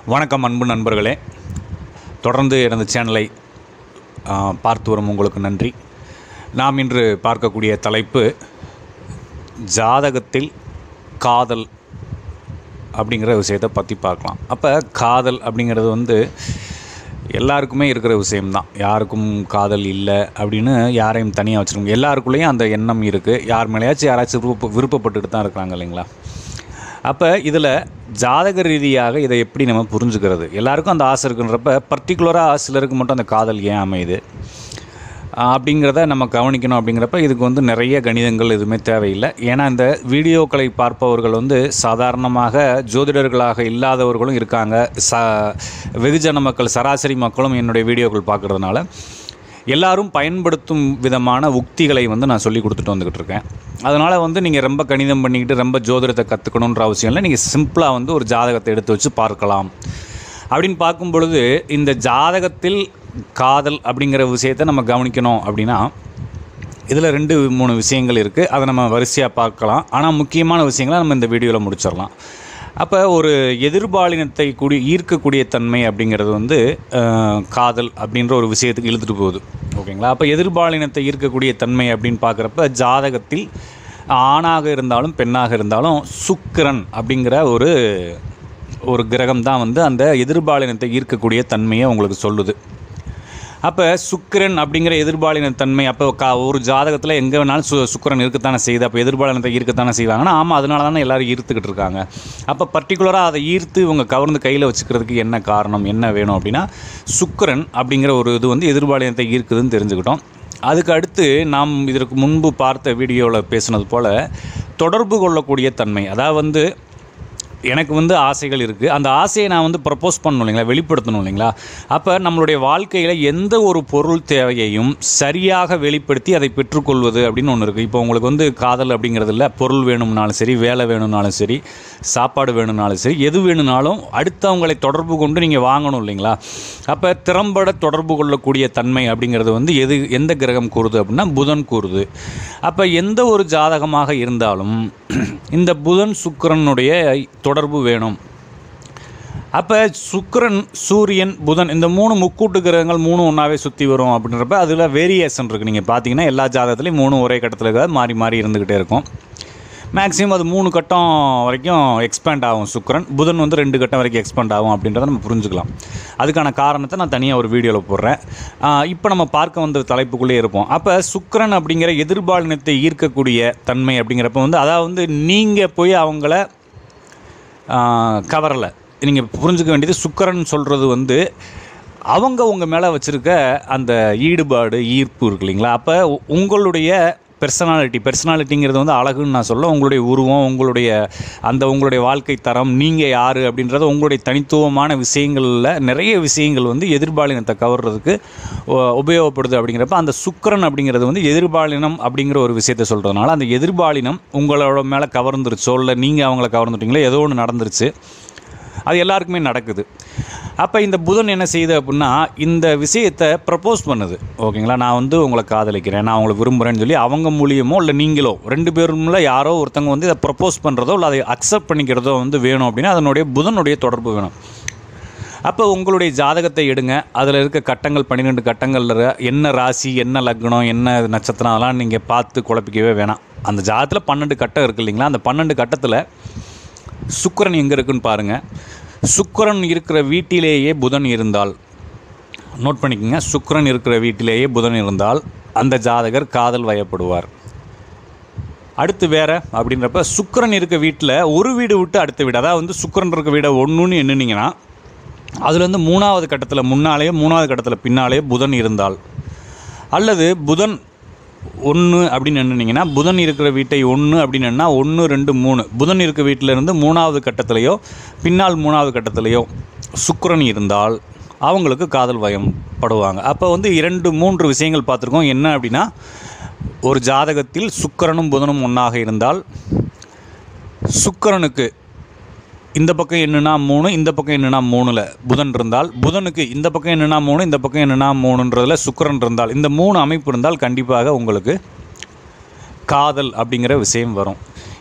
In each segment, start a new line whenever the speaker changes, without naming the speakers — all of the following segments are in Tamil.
வணக்கம் அன்பு நண்பர்களே, தொடர்ந்து எனது சேனலை பார்த்து வரும் உங்களுக்கு நன்றி. நாம் இன்று பார்க்கக்கூடிய தலைப்பு ஜாதகத்தில் காதல் அப்படிங்கிற விஷயத்தை பற்றி பார்க்கலாம். அப்போ காதல் அப்படிங்கிறது எல்லாருக்குமே இருக்கிற விஷயம்தான். யாருக்கும் காதல் இல்லை அப்படின்னு யாரையும் தனியாக வச்சுருக்கோம். எல்லாருக்குள்ளேயும் அந்த எண்ணம் இருக்குது. யார் மேலேயாச்சும் யாராச்சும் விருப்பப்பட்டுட்டு தான் இருக்கிறாங்க இல்லைங்களா? அப்போ இதில் ஜாதக ரீதியாக இதை எப்படி நம்ம புரிஞ்சுக்கிறது? எல்லாருக்கும் அந்த ஆசை இருக்குன்றப்ப பர்டிகுலராக சிலருக்கு மட்டும் அந்த காதல் ஏன் அமையுது அப்படிங்கிறத நம்ம கவனிக்கணும். அப்படிங்கிறப்ப இதுக்கு நிறைய கணிதங்கள் எதுவுமே தேவையில்லை. ஏன்னா இந்த வீடியோக்களை பார்ப்பவர்கள் சாதாரணமாக ஜோதிடர்களாக இல்லாதவர்களும் இருக்காங்க. வெகுஜன மக்கள், சராசரி மக்களும் என்னுடைய வீடியோக்கள் பார்க்குறதுனால எல்லாரும் பயன்படுத்தும் விதமான உக்திகளை நான் சொல்லி கொடுத்துட்டு வந்துக்கிட்டு இருக்கேன். அதனால் நீங்கள் ரொம்ப கணிதம் பண்ணிக்கிட்டு ரொம்ப ஜோதிடத்தை கற்றுக்கணுன்ற அவசியம் இல்லை. நீங்கள் சிம்பிளாக ஒரு ஜாதகத்தை எடுத்து வச்சு பார்க்கலாம். அப்படின்னு பார்க்கும் பொழுது இந்த ஜாதகத்தில் காதல் அப்படிங்கிற விஷயத்தை நம்ம கவனிக்கணும். அப்படின்னா இதில் 2-3 விஷயங்கள் இருக்குது. அதை நம்ம வரிசையாக பார்க்கலாம். ஆனால் முக்கியமான விஷயங்களை நம்ம இந்த வீடியோவில் முடிச்சிடலாம். அப்போ ஒரு எதிர்பாலினத்தை ஈர்க்கக்கூடிய தன்மை அப்படிங்கிறது காதல் அப்படின்ற ஒரு விஷயத்துக்கு இழுத்துட்டு போகுது. ஓகேங்களா? அப்போ எதிர்பாலினத்தை ஈர்க்கக்கூடிய தன்மை அப்படின்னு பார்க்குறப்ப ஜாதகத்தில் ஆணாக இருந்தாலும் பெண்ணாக இருந்தாலும் சுக்கிரன் அப்படிங்கிற ஒரு கிரகம் தான் அந்த எதிர்பாலினத்தை ஈர்க்கக்கூடிய தன்மையை உங்களுக்கு சொல்லுது. அப்போ சுக்கிரன் அப்படிங்கிற எதிர்பாலின தன்மை அப்போ ஒரு ஜாதகத்தில் எங்கே வேணாலும் சுக்கிரன் இருக்கத்தானே செய்யுது. அப்போ எதிர்பாலினத்தை ஈர்க்கத்தானே செய்வாங்கன்னா ஆமாம், அதனால தானே எல்லோரும் ஈர்த்துக்கிட்டு இருக்காங்க. அப்போ பர்டிகுலராக அதை ஈர்த்து இவங்க கவர்ந்து கையில் வச்சுக்கிறதுக்கு என்ன காரணம், என்ன வேணும் அப்படின்னா சுக்கிரன் அப்படிங்கிற ஒரு இது எதிர்பாலினத்தை ஈர்க்குதுன்னு தெரிஞ்சுக்கிட்டோம். அதுக்கு அடுத்து நாம் இதற்கு முன்பு பார்த்த வீடியோவில் பேசுனது போல் தொடர்பு கொள்ளக்கூடிய தன்மை. அதாவது எனக்கு ஆசைகள் இருக்குது. அந்த ஆசையை நான் ப்ரப்போஸ் பண்ணணும் இல்லைங்களா, வெளிப்படுத்தணும் இல்லைங்களா? அப்போ நம்மளுடைய வாழ்க்கையில் எந்த ஒரு பொருள் தேவையையும் சரியாக வெளிப்படுத்தி அதை பெற்றுக்கொள்வது அப்படின்னு ஒன்று இருக்குது. இப்போ உங்களுக்கு காதல் அப்படிங்கிறது இல்லை, பொருள் வேணும்னாலும் சரி, வேலை வேணும்னாலும் சரி, சாப்பாடு வேணும்னாலும் சரி, எது வேணும்னாலும் அடுத்தவங்களை தொடர்பு கொண்டு நீங்கள் வாங்கணும் இல்லைங்களா? அப்போ திறம்பட தொடர்பு கொள்ளக்கூடிய தன்மை அப்படிங்கிறது எந்த கிரகம் கூறுது அப்படின்னா புதன் கூறுது. அப்போ எந்த ஒரு ஜாதகமாக இருந்தாலும் இந்த புதன் சுக்கிரனுடைய தொடர்பு வேணும். அப்போ சுக்கிரன், சூரியன், புதன் இந்த 3 முக்கூட்டு கிரகங்கள் 3 ஒன்றாவே சுற்றி வரும் அப்படின்றப்ப அதில் வேரியேஷன் இருக்குது. நீங்கள் பார்த்தீங்கன்னா எல்லா ஜாதகத்துலேயும் 3 ஒரே கட்டத்தில் மாறி மாறி இருந்துக்கிட்டே இருக்கும். மேக்ஸிமம் அது 3 கட்டம் வரைக்கும் எக்ஸ்பேண்ட் ஆகும். சுக்கிரன், புதன் 2 கட்டம் வரைக்கும் எக்ஸ்பேண்ட் ஆகும் அப்படின்றத நம்ம புரிஞ்சுக்கலாம். அதுக்கான காரணத்தை நான் தனியாக ஒரு வீடியோவில் போடுறேன். இப்போ நம்ம பார்க்க வந்த தலைப்புக்குள்ளே இருப்போம். அப்போ சுக்கிரன் அப்படிங்கிற எதிர்பாலினத்தை ஈர்க்கக்கூடிய தன்மை அப்படிங்கிறப்ப அதாவது நீங்கள் போய் அவங்கள கவரலை. நீங்கள் புரிஞ்சுக்க வேண்டியது சுக்கிரன் சொல்கிறது அவங்க உங்கள் மேலே வச்சுருக்க அந்த ஈடுபாடு, ஈர்ப்பு இருக்கு இல்லைங்களா? அப்போ உங்களுடைய பெர்சனாலிட்டிங்கிறது அழகுன்னு நான் சொல்ல, உங்களுடைய உருவம், உங்களுடைய வாழ்க்கை தரம், நீங்கள் யார் அப்படின்றத உங்களுடைய தனித்துவமான விஷயங்களில் நிறைய விஷயங்கள் எதிர்பாலினத்தை கவர்றதுக்கு உபயோகப்படுது. அப்படிங்கிறப்ப அந்த சுக்கிரன் அப்படிங்கிறது எதிர்பாலினம் அப்படிங்கிற ஒரு விஷயத்தை சொல்கிறதுனால அந்த எதிர்பாலினம் உங்களோட மேலே கவர்ந்துருச்சோ இல்லை நீங்கள் அவங்கள கவர்ந்துட்டீங்களோ ஏதோ ஒன்று நடந்துருச்சு. அது எல்லாருக்குமே நடக்குது. அப்போ இந்த புதன் என்ன செய்யுது அப்படின்னா இந்த விஷயத்தை ப்ரப்போஸ் பண்ணுது. ஓகேங்களா? நான் உங்களை காதலிக்கிறேன், நான் உங்களை விரும்புகிறேன்னு சொல்லி அவங்க மூலியமோ இல்லை நீங்களோ 2 பேருமில் யாரோ ஒருத்தங்க இதை ப்ரப்போஸ் பண்ணுறதோ இல்லை அதை அக்செப்ட் பண்ணிக்கிறதோ வேணும் அப்படின்னா அதனுடைய புதனுடைய தொடர்பு வேணும். அப்போ உங்களுடைய ஜாதகத்தை எடுங்க. அதில் இருக்க கட்டங்கள் 12 கட்டங்களில் என்ன ராசி, என்ன லக்னம், என்ன நட்சத்திரம், அதெல்லாம் நீங்கள் பார்த்து குழப்பிக்கவே வேணாம். அந்த ஜாதகத்தில் 12 கட்டம் இருக்குது இல்லைங்களா? அந்த 12 கட்டத்தில் சுக்கிரன் எங்கே இருக்குன்னு பாருங்கள். சுக்கிரன் இருக்கிற வீட்டிலேயே புதன் இருந்தால், நோட் பண்ணிக்கோங்க, சுக்கிரன் இருக்கிற வீட்டிலேயே புதன் இருந்தால் அந்த ஜாதகர் காதல் வயப்படுவார். அடுத்து வேறு அப்படின்றப்ப சுக்கிரன் இருக்க வீட்டில் ஒரு வீடு விட்டு அடுத்த வீடு, அதாவது சுக்கிரன் இருக்க வீடை 1ன்னு எண்ணுனீங்கன்னா அதுலேருந்து 3வது கட்டத்தில் முன்னாலேயோ 3வது கட்டத்தில் பின்னாலேயோ புதன் இருந்தால், அல்லது புதன் 1 அப்படின்னு எண்ணிங்கன்னா புதன் இருக்கிற வீட்டை 1 அப்படின்னு எண்ணா 1, 2, 3 புதன் இருக்க வீட்டிலேருந்து 3வது கட்டத்திலையோ பின்னால் 3வது கட்டத்திலையோ சுக்கிரன் இருந்தால் அவங்களுக்கு காதல் வயம் படுவாங்க. அப்போ 2-3 விஷயங்கள் பார்த்துருக்கோம். என்ன அப்படின்னா ஒரு ஜாதகத்தில் சுக்கிரனும் புதனும் ஒன்றாக இருந்தால் சுக்கிரனுக்கு இந்த பக்கம் என்னன்னா 3, இந்த பக்கம் என்னன்னா 3ல் புதன் இருந்தால், புதனுக்கு இந்த பக்கம் என்னன்னா 3, இந்த பக்கம் என்னன்னா 3ன்றதில் சுக்கிரன் இருந்தால், இந்த 3 அமைப்பு இருந்தால் கண்டிப்பாக உங்களுக்கு காதல் அப்படிங்கிற விஷயம் வரும்.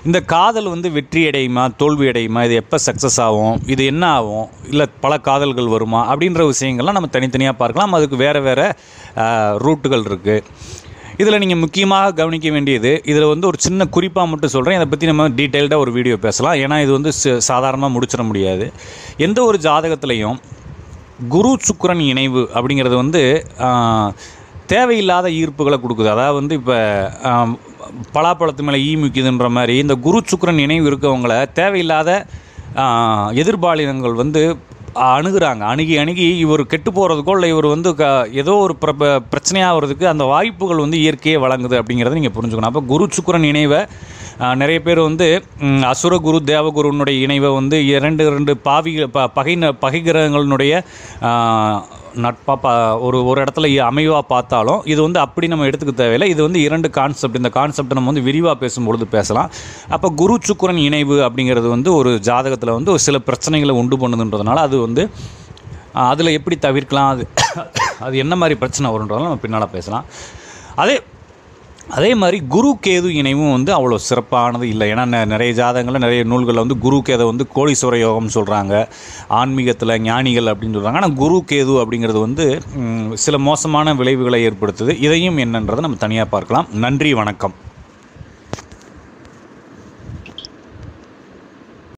இந்த காதல் வந்து வெற்றி அடையுமா தோல்வி அடையுமா, இது எப்போ சக்ஸஸ் ஆகும், இது என்ன ஆகும், இல்லை பல காதல்கள் வருமா அப்படின்ற விஷயங்கள்லாம் நம்ம தனித்தனியாக பார்க்கலாம். அதுக்கு வேறு ரூட்டுகள் இருக்குது. இதில் நீங்கள் முக்கியமாக கவனிக்க வேண்டியது, இதில் வந்து ஒரு சின்ன குறிப்பாக மட்டும் சொல்கிறேன். இதை பற்றி நம்ம டீட்டெயில்டாக ஒரு வீடியோ பேசலாம். ஏன்னா இது வந்து சாதாரணமாக முடிச்சிட முடியாது. எந்த ஒரு ஜாதகத்துலேயும் குரு சுக்கிரன் இணைவு அப்படிங்கிறது வந்து தேவையில்லாத ஈர்ப்புகளை கொடுக்குது. அதாவது வந்து இப்போ பலாப்பழத்து மேலே ஈ முக்கியதுன்ற மாதிரி இந்த குரு சுக்கிரன் இணைவு இருக்கவங்கள தேவையில்லாத எதிர்பாலினங்கள் வந்து அணுகி இவர் கெட்டு போகிறதுக்கோ இல்லை இவர் வந்து ஏதோ ஒரு பிரச்சனையாகிறதுக்கு அந்த வாய்ப்புகள் வந்து இயற்கையே வழங்குது அப்படிங்கிறத நீங்கள் புரிஞ்சுக்கணும். அப்போ குரு சுக்கிரன் இணைவை நிறைய பேர் வந்து அசுரகுரு தேவகுருனுடைய இணைவை வந்து இரண்டு பகை கிரகங்களினுடைய நட்பாக ஒரு இடத்துல அமைவாக பார்த்தாலும் இது வந்து அப்படி நம்ம எடுத்துக்க தேவையில்லை. இது வந்து 2 கான்செப்ட். இந்த கான்செப்டை நம்ம வந்து விரிவாக பேசும்பொழுது பேசலாம். அப்போ குரு சுக்கிரன் இணைவு அப்படிங்கிறது வந்து ஒரு ஜாதகத்தில் வந்து ஒரு சில பிரச்சனைகளை உண்டு பண்ணுதுன்றதுனால அது வந்து அதில் எப்படி தவிர்க்கலாம், அது என்ன மாதிரி பிரச்சனை வருன்றதால நம்ம பின்னால் பேசலாம். அதே மாதிரி குரு கேது இணைவும் வந்து அவ்வளோ சிறப்பானது இல்லை. ஏன்னா நிறைய ஜாதகங்களில் நிறைய நூல்களில் வந்து குரு கேதை வந்து கோடீஸ்வர யோகம்னு சொல்கிறாங்க, ஆன்மீகத்தில் ஞானிகள் அப்படின்னு சொல்கிறாங்க. ஆனால் குரு கேது அப்படிங்கிறது வந்து சில மோசமான விளைவுகளை ஏற்படுத்துது. இதையும் என்னன்றதை நம்ம தனியாக பார்க்கலாம். நன்றி, வணக்கம்.